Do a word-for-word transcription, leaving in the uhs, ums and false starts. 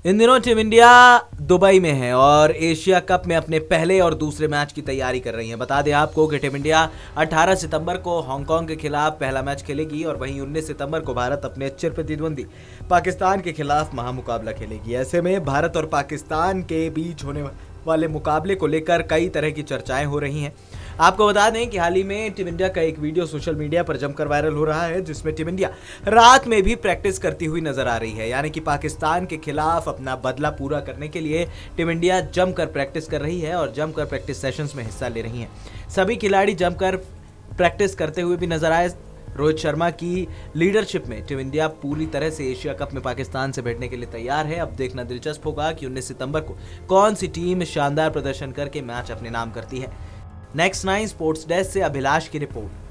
इन दिनों team India Dubai में है और एशिया कप में अपने पहले और दूसरे मैच की तैयारी कर रही है। बता दें आपको कि टीम इंडिया अठारह सितंबर को हांगकांग के खिलाफ पहला मैच खेलेगी और वहीं उन्नीस सितंबर को भारत अपने चिर प्रतिद्वंदी पाकिस्तान के खिलाफ महामुकाबला खेलेगी। ऐसे में भारत और पाकिस्तान के बीच होने वाले मुकाबले को लेकर कई तरह की चर्चाएं हो रही हैं। आपको बता दें कि हाल ही में टीम इंडिया का एक वीडियो सोशल मीडिया पर जमकर वायरल हो रहा है, जिसमें टीम इंडिया रात में भी प्रैक्टिस करती हुई नजर आ रही है। यानी कि पाकिस्तान के खिलाफ अपना बदला पूरा करने के लिए टीम इंडिया जमकर प्रैक्टिस कर रही है और जमकर प्रैक्टिस सेशंस में हिस्सा ले रही है। सभी खिलाड़ी जमकर प्रैक्टिस करते हुए भी नजर आए। रोहित शर्मा की लीडरशिप में टीम इंडिया पूरी तरह से एशिया कप में पाकिस्तान से भिड़ने के लिए तैयार है। अब देखना दिलचस्प होगा कि उन्नीस सितंबर को कौन सी टीम शानदार प्रदर्शन करके मैच अपने नाम करती है। नेक्स्ट नाइन स्पोर्ट्स डेस्क से अभिलाष की रिपोर्ट।